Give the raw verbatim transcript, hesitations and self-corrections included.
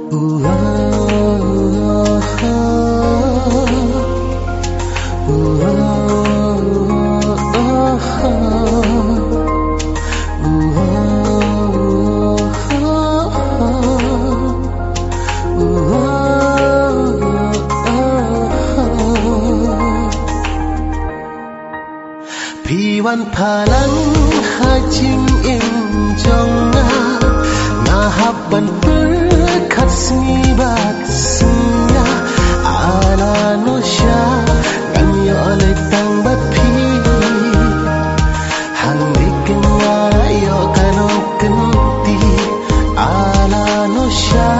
Piwan palan hajim im jonga nahabban berkat snibat senya ala nosha gan yo le tang bat pi hang dikin yo kanong kenti ala nosha